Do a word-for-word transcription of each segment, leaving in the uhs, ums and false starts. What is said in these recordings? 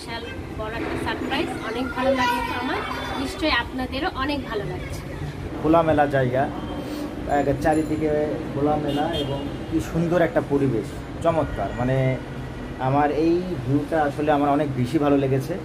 বিশাল বড় একটা সারপ্রাইজ। অনেক ভালো লাগলো তো আমার, নিশ্চয়ই আপনাদেরও অনেক ভালো লাগছে। খোলামেলা জায়গা, চারিদিকে খোলামেলা এবং কি সুন্দর একটা পরিবেশ, চমৎকার। মানে আমার এই ভিউটা আসলে আমার অনেক বেশি ভালো লেগেছে।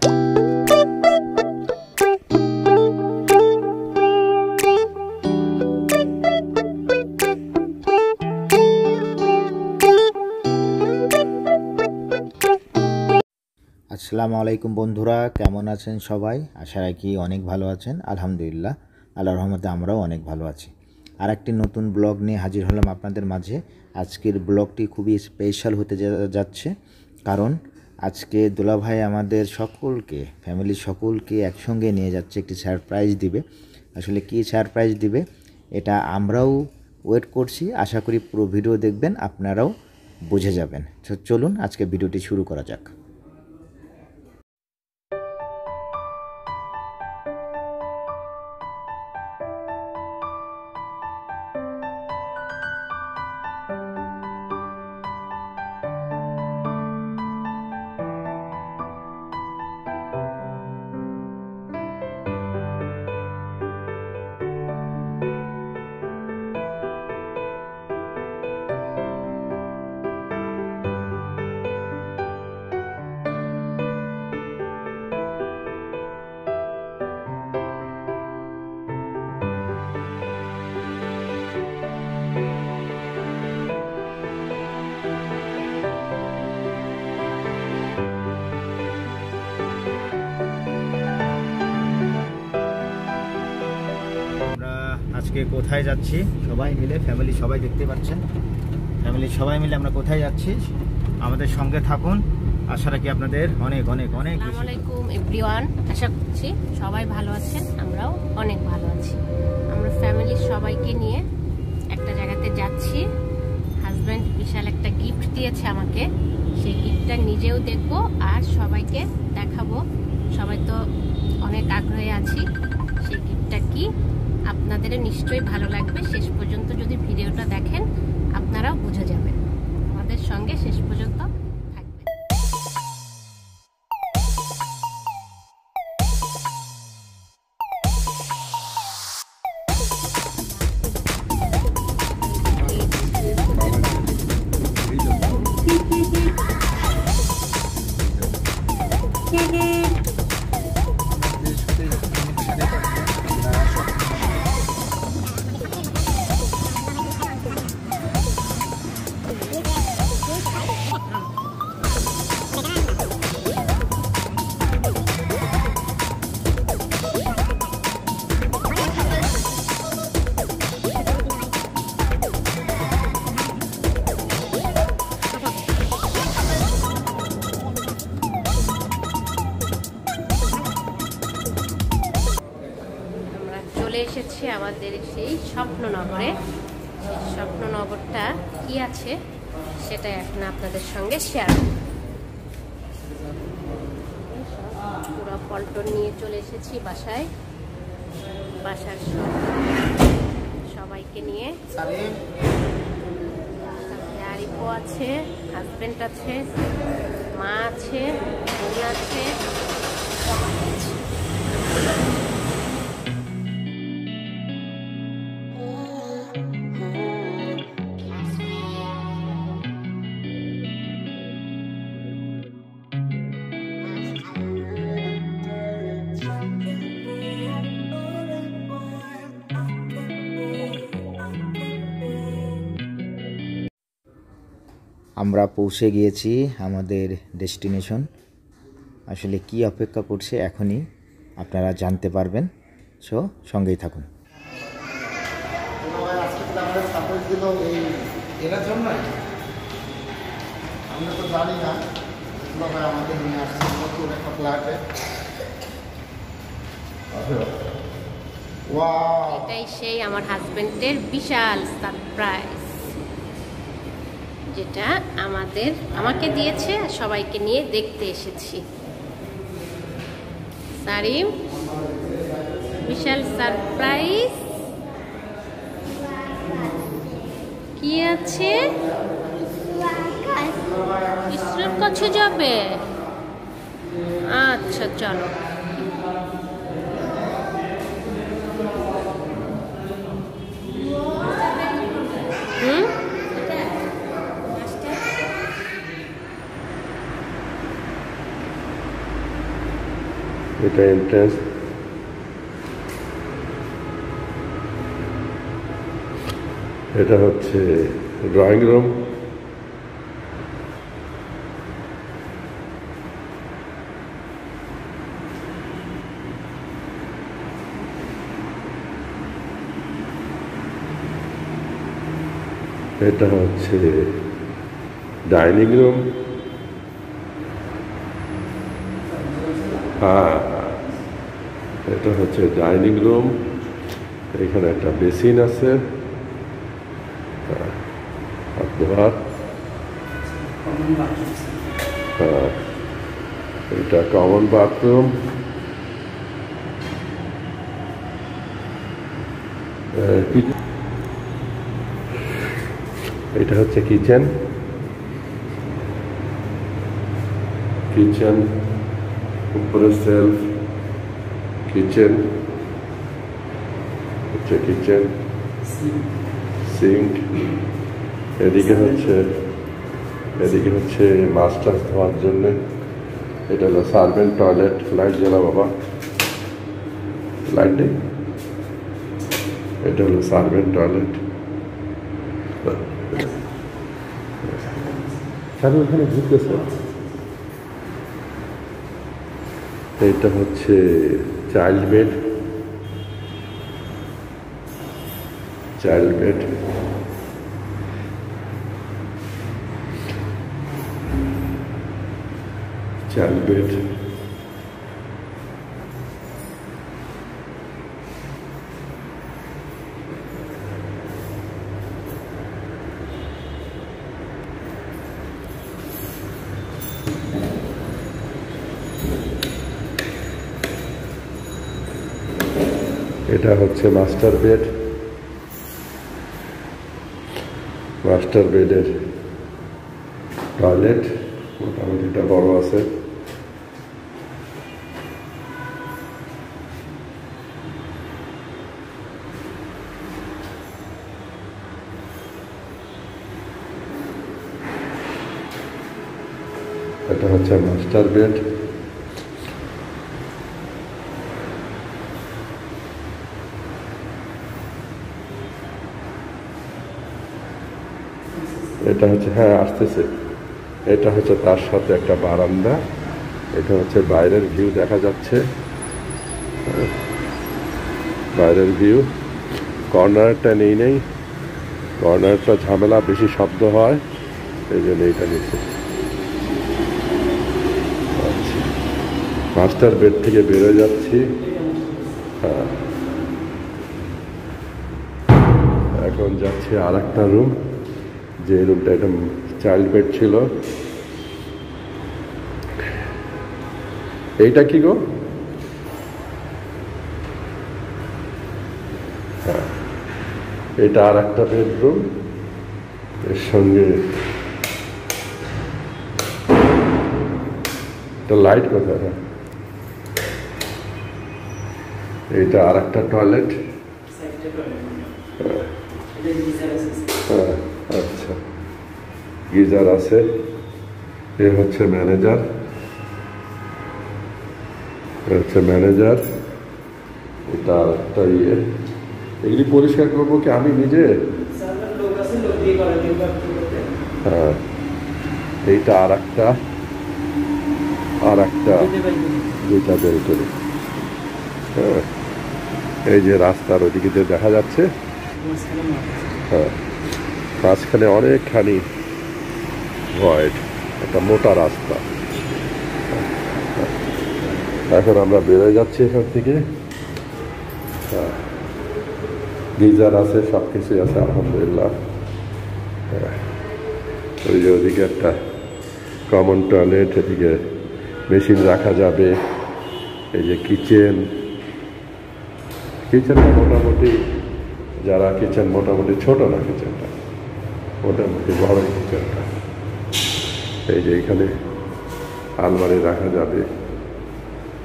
আসসালামু আলাইকুম বন্ধুরা, কেমন আছেন সবাই? আশা রাখি অনেক ভালো আছেন। আলহামদুলিল্লাহ, আল্লাহর রহমতে আমরাও অনেক ভালো আছি। আর একটি নতুন ব্লগ নিয়ে হাজির হলাম আপনাদের মাঝে। আজকের ব্লগটি খুবই স্পেশাল হতে যাচ্ছে, কারণ আজকে দুলাভাই আমাদের সকলকে, ফ্যামিলির সকলকে একসঙ্গে নিয়ে যাচ্ছে, একটি সারপ্রাইজ দিবে। আসলে কী সারপ্রাইজ দিবে এটা আমরাও ওয়েট করছি। আশা করি পুরো ভিডিও দেখবেন, আপনারাও বুঝে যাবেন। তো চলুন আজকে ভিডিওটি শুরু করা যাক। আজকে কোথায় যাচ্ছি সবাই মিলে, ফ্যামিলি সবাই দেখতে পাচ্ছেন, ফ্যামিলি সবাই মিলে আমরা কোথায় যাচ্ছি, আমাদের সঙ্গে থাকুন। আশা রাখি আপনাদের অনেক অনেক অনেক। আসসালামু আলাইকুম এভরিওয়ান, আশা করছি সবাই ভালো আছেন, আমরাও অনেক ভালো আছি। আমরা ফ্যামিলির সবাইকে নিয়ে একটা জায়গাতে যাচ্ছি। হাজব্যান্ড বিশাল একটা গিফট দিয়েছে আমাকে, সেই গিফটটা নিজেও দেখবো আর সবাইকে দেখাবো। সবাই তো অনেক আগ্রহে আছি, সেই গিফটটা কি আপনাদের নিশ্চয়ই ভালো লাগবে। শেষ পর্যন্ত যদি ভিডিওটা দেখেন আপনারাও বুঝে যাবেন। আমাদের সঙ্গে শেষ পর্যন্ত থাকবেন। চলে এসেছি আমাদের সেই স্বপ্ননগরে। স্বপ্ননগরটা কি আছে সেটা এখন আপনাদের সঙ্গে শেয়ার করব। পুরো পল্টন নিয়ে চলে এসেছি বাসায়, বাসার সবাইকে নিয়ে। আরিফও আছে, হাজবেন্ড আছে, মা আছে, বোন আছে। আমরা পৌঁছে গিয়েছি আমাদের ডেস্টিনেশন। আসলে কি অপেক্ষা করছে এখনই আপনারা জানতে পারবেন, সো সঙ্গেই থাকুন। আমরা তো জানি না, আমাদের নিয়ে আসছে নতুন একটা ফ্ল্যাটে। এটাই সেই আমার হাজবেন্ডের বিশাল সারপ্রাইজ, যেটা আমাদের আমাকে দিয়েছে, সবাইকে নিয়ে দেখতে এসেছি। সারিম, বিশাল সারপ্রাইজ। কি আছে? ইসরার কাছে যাবে। আচ্ছা চলো। হুম এটা এন্ট্রান্স, এটা হচ্ছে ড্রয়িং রুম, এটা হচ্ছে ডাইনিং রুম, হ্যাঁ এটা হচ্ছে ডাইনিং রুম, এখানে একটা বেসিন আছে, হ্যাঁ এটা কমন বাথরুম, এটা হচ্ছে কিচেন, কিচেন উপরে সেলফ, কিচেন হচ্ছে কিচেন, সিঙ্ক, এদিকে হচ্ছে এদিকে হচ্ছে মাছ টাছ ধোয়ার জন্য, এটা হলো সার্ভেন্ট টয়লেট। লাইট জ্বালা বাবা, লাইট নেই, এটা হলো সার্ভেন্ট টয়লেট। ওখানে ঘুরতেছে, এইটা হচ্ছে child bed, child bed, child bed, এটা হচ্ছে মাস্টার বেড, মাস্টার বেডের টয়লেট মোটামুটি এটা বড় আছে, এটা হচ্ছে মাস্টার বেড, এটা হচ্ছে হ্যাঁ আসতেছে, এটা হচ্ছে তার সাথে একটা বারান্দা, এটা হচ্ছে বাইরের ভিউ দেখা যাচ্ছে, বাইরের ভিউ। কর্নারটা নেই নেই কর্নারটা ঝামেলা, বেশি শব্দ হয়, এই জন্য এইটা নিচ্ছে। আচ্ছা, মাস্টার বেড থেকে বেরোয় যাচ্ছি, হ্যাঁ এখন যাচ্ছি আর একটা রুম, যে রুমটা একটা চাইল্ড বেড ছিল। এইটা কি গো? হ্যাঁ এটা আর একটা বেডরুম, এর সঙ্গে লাইট কোথায়? হ্যাঁ এইটা আর একটা টয়লেট, হ্যাঁ আচ্ছা গিজার আছে। এ হচ্ছে ম্যানেজার, এ হচ্ছে ম্যানেজার, এটা একটা ইয়ে। এগুলি পরিষ্কার করবো কি আমি নিজে? হ্যাঁ এইটা আর একটা আর একটা দুইটা বের করে, হ্যাঁ এই যে রাস্তার ওইদিকে যে দেখা যাচ্ছে, হ্যাঁ মাঝখানে অনেকখানি ভয়েড, একটা মোটা রাস্তা। এখন আমরা বেরোয় যাচ্ছি এখান থেকে, হ্যাঁ গিজার আছে, সব কিছুই আছে আলহামদুলিল্লাহ। হ্যাঁ ওই যে ওদিকে একটা কমন টয়লেট, এদিকে মেশিন রাখা যাবে, এই যে কিচেন, কিচেনটা মোটামুটি যারা কিচেন মোটামুটি ছোট না, কিচেনটা মোটামুটি বড় কিচেনটা। এই যে এখানে আলমারি রাখা যাবে,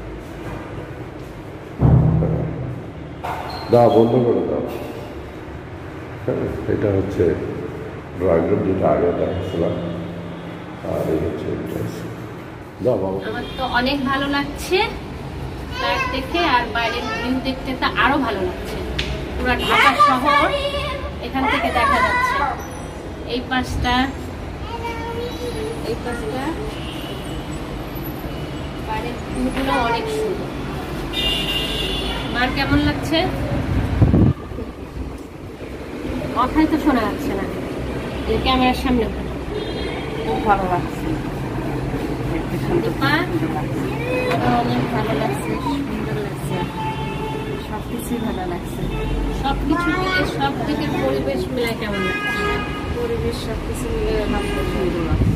দাও বন্ধ করে দাও। হ্যাঁ, এটা হচ্ছে ড্রয়িং রুম, যেটা আগে দেখাচ্ছিলাম, আর এই হচ্ছে দাও বাবা। আমার তো অনেক ভালো লাগছে ফ্ল্যাট দেখে, আর বাইরের ভিউ দেখতে তো আরো ভালো লাগছে। পুরো ঢাকা শহর এখান থেকে দেখা যাচ্ছে। এই পাশটা এই পাশটা বাইরের ভিউগুলো অনেক সুন্দর। আর কেমন লাগছে? কথাই তো শোনা যাচ্ছে না, ক্যামেরার সামনে। খুব ভালো লাগছে, অনেক ভালো লাগছে, সুন্দর লাগছে, সবকিছুই ভালো লাগছে। সবকিছু মিলে সব দিকের পরিবেশ মিলে কেমন লাগছে? পরিবেশ সবকিছু মিলে ভালো সুন্দর লাগছে।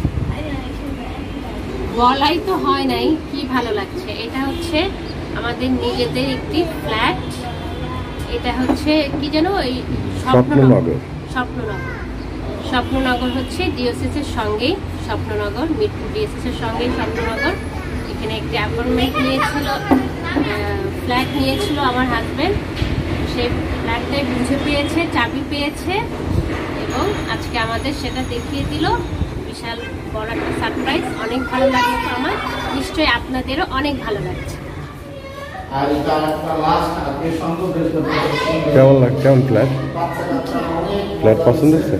বলাই তো হয় নাই কি ভালো লাগছে। এটা হচ্ছে আমাদের নিজেদের একটি ফ্ল্যাট। এটা হচ্ছে কি যেন ওই স্বপ্ননগর। স্বপ্ননগর স্বপ্ননগর হচ্ছে ডিওসিস এর সঙ্গেই স্বপ্ননগর, মিরপুর ডিওসিস এর সঙ্গেই স্বপ্ননগর। এখানে একটি অ্যাপার্টমেন্ট নিয়েছিল, ফ্ল্যাট নিয়েছিল আমার হাজবেন্ড। সেই ফ্ল্যাটটাই বুঝে পেয়েছে, চাবি পেয়েছে, এবং আজকে আমাদের সেটা দেখিয়ে দিল। বিশাল বড় একটা সারপ্রাইজ। অনেক ভালো লাগলো তো আমার, নিশ্চয়ই আপনাদেরও অনেক ভালো লাগছে। আর এটা একটা লাস্ট আজকে সঙ্গে কেমন লাগ কেমন ফ্ল্যাট ফ্ল্যাট পছন্দ হয়েছে?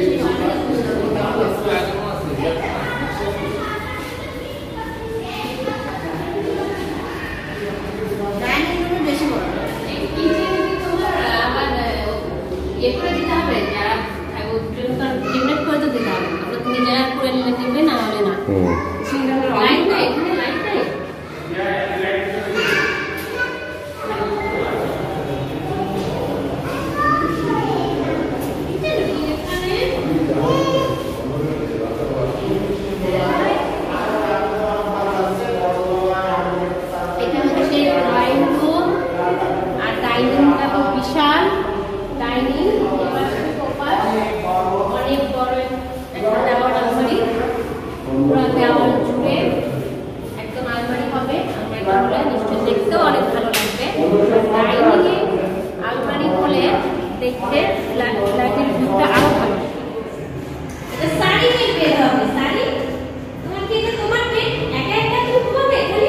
দেখতে ফ্ল্যাটের ভিউটা আরো ভালো। এটা শাড়ি নিয়ে বের হবে। শাড়ি তোমার কি? এটা তোমার বেড, একা একা তুমি ঘুমাবে এখানে?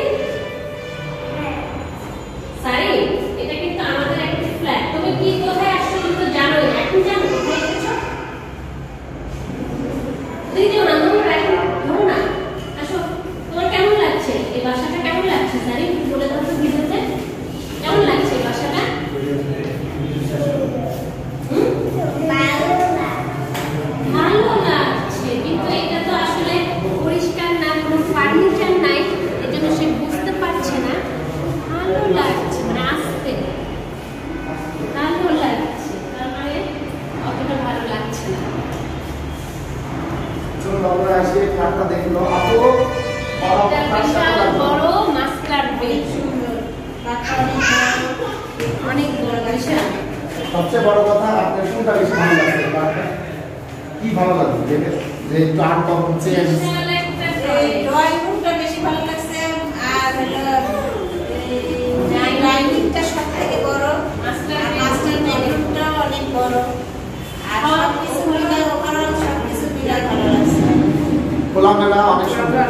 শাড়ি, এটা কিন্তু আমাদের একটা ফ্ল্যাট। তুমি কি কোথায় আসছো তুমি তো জানো, এখন জানো কোথায় এসেছো? তুই যাও না, তুমি রাখো, ধরো না, আসো। তোমার কেমন লাগছে এই বাসাটা? কেমন লাগছে শাড়ি? বলে দাও তো ভিডিওতে কেমন লাগছে এই বাসাটা? ভালো লাগছে, কিন্তু এটা তো আসলে পরিষ্কার না, কোনো ফার্নিচার নাই, এজন্য সে বুঝতে পারছে না। ভালো লাগছে মানে আসতে ভালো লাগছে, তার মানে অতটা ভালো লাগছে না। আমরা আসি ফ্ল্যাটটা দেখলো, আপু বিশাল বড় মাস্টার বেড, সুন্দর, অনেক বড় বিশাল। সবচেয়ে বড় কথা আপনার কোনটা বেশি ভালো লাগছে? কি ভালো লাগছে দেখে? যে একটু আট কম চেঞ্জ, ড্রয়িং রুমটা বেশি ভালো লাগছে, আর ডাইনিংটা সব থেকে বড়, মাস্টার মাস্টার বেডরুমটা অনেক বড়, আর সবকিছু মিলে ওভারঅল সবকিছু মিলে ভালো লাগছে। খোলামেলা, অনেক সুন্দর।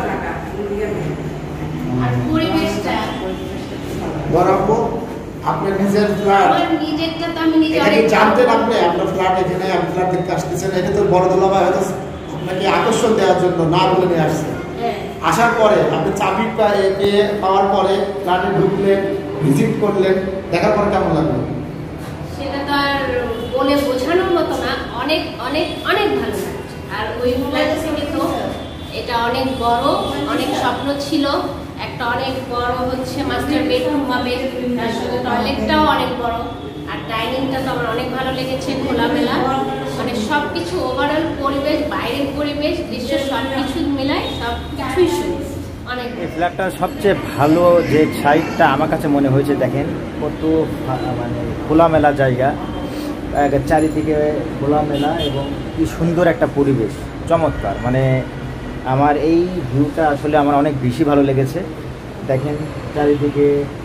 আর পরিবেশটা বড় আপু আপনার নিজের ফ্ল্যাট, আমার নিজেরটা তো আমি নিজে এটা কি অনেক জানতেন আপনি আপনার ফ্ল্যাট এখানে? আপনি ফ্ল্যাট দেখতে আসতেছেন, এটা তো বড় দুলাভাই হয়তো আপনাকে আকর্ষণ দেওয়ার জন্য না বলে নিয়ে আসছে। হ্যাঁ। আসার পরে আপনি চাবি পেয়ে পাওয়ার পরে ফ্ল্যাটে ঢুকলেন, ভিজিট করলেন, দেখার পরে কেমন লাগলো? সেটা তো আর বলে বোঝানোর মতো না, অনেক অনেক অনেক ভালো লাগছে। আর ওই ফ্ল্যাট থেকে তো এটা অনেক বড়, অনেক স্বপ্ন ছিল একটা অনেক বড় হচ্ছে মাস্টার বেডরুম হবে, তার সঙ্গে টয়লেটটাও অনেক বড়, আর ডাইনিংটা তো আমার অনেক ভালো লেগেছে, খোলামেলা, মানে সবকিছু ওভারঅল পরিবেশ, বাইরের পরিবেশ, দৃশ্য সবকিছু মিলায় সব কিছুই সুন্দর। অনেক এই ফ্ল্যাটটার সবচেয়ে ভালো যে সাইডটা আমার কাছে মনে হয়েছে, দেখেন কত মানে খোলামেলা জায়গা, চারিদিকে খোলামেলা এবং কি সুন্দর একটা পরিবেশ, চমৎকার। মানে আমার এই ভিউটা আসলে আমার অনেক বেশি ভালো লেগেছে। দেখেন চারিদিকে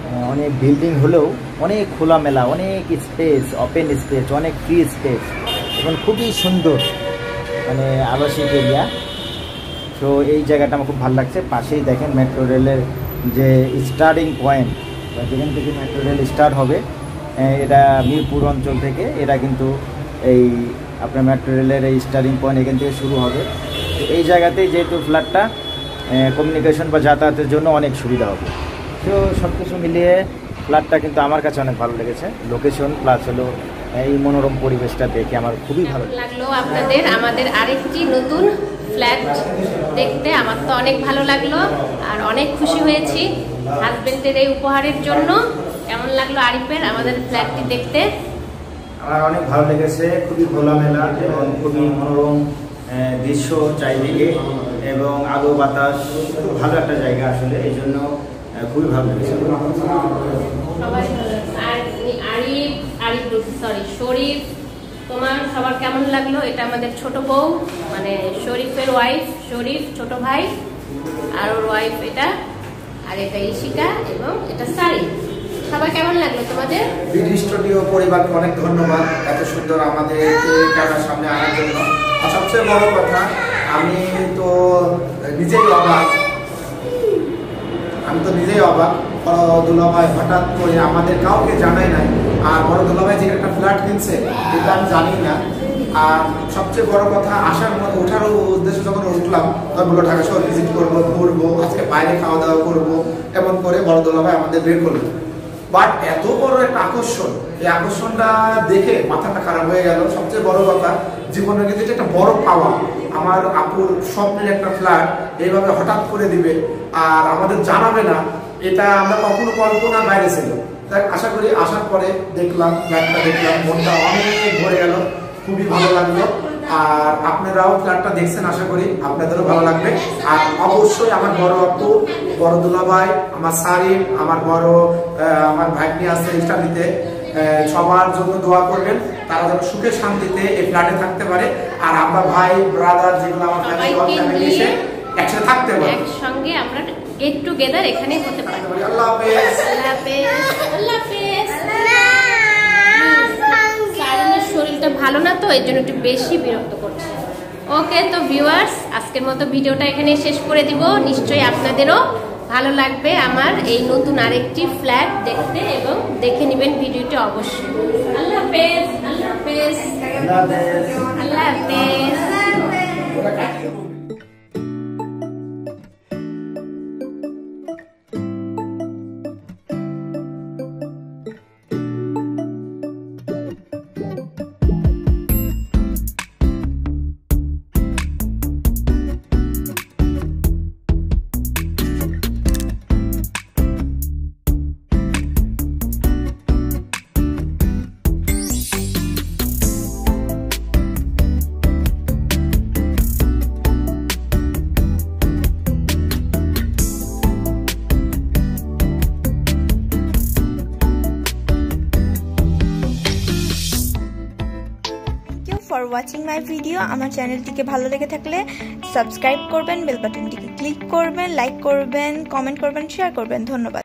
অনেক বিল্ডিং হলেও অনেক খোলামেলা, অনেক স্পেস, ওপেন স্পেস, অনেক ফ্রি স্পেস এবং খুবই সুন্দর মানে আবাসিক এরিয়া। তো এই জায়গাটা আমার খুব ভালো লাগছে। পাশেই দেখেন মেট্রো রেলের যে স্টার্টিং পয়েন্ট, যেখান থেকে মেট্রো রেল স্টার্ট হবে, এটা মিরপুর অঞ্চল থেকে, এটা কিন্তু এই আপনার মেট্রো রেলের এই স্টার্টিং পয়েন্ট এখান থেকে শুরু হবে। তো এই জায়গাতেই যেহেতু ফ্ল্যাটটা কমিউনিকেশন বা যাতায়াতের জন্য অনেক সুবিধা হবে। তো সব কিছু মিলিয়ে ফ্ল্যাটটা কিন্তু আমার কাছে অনেক ভালো লেগেছে। লোকেশন প্লাস হলো এই মনোরম পরিবেশটা দেখে আমার খুবই ভালো লাগলো। আপনাদের আমাদের আরেকটি নতুন ফ্ল্যাট দেখতে আমার তো অনেক ভালো লাগলো আর অনেক খুশি হয়েছি হাজবেন্ডের এই উপহারের জন্য। কেমন লাগলো আরিফের আমাদের ফ্ল্যাটটি দেখতে? আমার অনেক ভালো লেগেছে, খুবই খোলামেলা এবং খুবই মনোরম দৃশ্য চারিদিকে এবং আলো বাতাস, খুব ভালো একটা জায়গা আসলে, এই জন্য খুবই ভালো লেগেছে। সবাই আরিফ আরিফ সরি শরীফ, তোমার সবার কেমন লাগলো? এটা আমাদের ছোট বউ মানে শরীফের ওয়াইফ, শরীফ ছোট ভাই আর ওর ওয়াইফ এটা, আর এটা ইশিকা এবং এটা সারি। সবাই কেমন লাগলো তোমাদের? বিডি স্টুডিও পরিবারকে অনেক ধন্যবাদ এত সুন্দর আমাদের ক্যামেরার সামনে আনার জন্য। আর সবচেয়ে বড় কথা, আমি তো নিজেই অবাক, আমি তো নিজেই অবাক। বড় দুলাভাই হঠাৎ করে আমাদের কাউকে জানাই নাই, আর বড় দুলাভাই যে একটা ফ্ল্যাট কিনছে এটা আমি জানি না। আর সবচেয়ে বড় কথা, আসার মধ্যে ওঠার উদ্দেশ্যে যখন উঠলাম তখন বললো ঢাকা শহর ভিজিট করবো, ঘুরবো, আজকে বাইরে খাওয়া দাওয়া করবো, এমন করে বড় দুলাভাই আমাদের বের করলো। বাট এত বড় একটা আকর্ষণ, এই আকর্ষণটা দেখে মাথাটা খারাপ হয়ে গেল। সবচেয়ে বড় কথা, জীবনের কিন্তু এটা একটা বড় পাওয়া। আমার আপুর স্বপ্নের একটা ফ্ল্যাট এইভাবে হঠাৎ করে দিবে আর আমাদের জানাবে না, এটা আমরা কখনো কল্পনার বাইরে ছিল। তাই আশা করি আসার পরে দেখলাম, ফ্ল্যাটটা দেখলাম, মনটা অনেক ভরে গেল, খুবই ভালো লাগলো। আর আপনারাও ফ্ল্যাটটা দেখছেন, আশা করি আপনাদেরও ভালো লাগবে। আর অবশ্যই আমার বড় আপু, বড় দুলাভাই, আমার সারিফ, আমার বড় আমার ভাগ্নি আছে ইস্টালিতে, সবার জন্য দোয়া করবেন, তারা যেন সুখে শান্তিতে এই ফ্ল্যাটে থাকতে পারে। আর আমরা ভাই ব্রাদার যেগুলো আমার ফ্যামিলি এসে একসাথে থাকতে পারে, একসঙ্গে আমরা গেট টুগেদার এখানে হতে পারি। আল্লাহ হাফেজ। আল্লাহ হাফেজ। আল্লাহ হাফেজ। সারিনের শরীরটা ভালো না, তো এর জন্য একটু বেশি বিরক্ত করছে। ওকে, তো ভিউয়ার্স, আজকের মতো ভিডিওটা এখানে শেষ করে দিব। নিশ্চয়ই আপনাদেরও ভালো লাগবে আমার এই নতুন আরেকটি ফ্ল্যাট দেখতে এবং দেখে নেবেন ভিডিওটি অবশ্যই। আল্লাহ হাফেজ। আল্লাহ হাফেজ। আল্লাহ হাফেজ। For watching my video. আমার চ্যানেলটিকে ভালো লেগে থাকলে সাবস্ক্রাইব করবেন, বেল বাটনটিকে ক্লিক করবেন, লাইক করবেন, কমেন্ট করবেন, শেয়ার করবেন। ধন্যবাদ।